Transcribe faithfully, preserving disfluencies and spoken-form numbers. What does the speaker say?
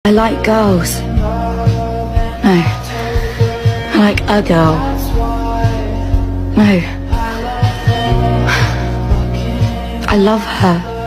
I like girls. No. I like a girl. No. I love her.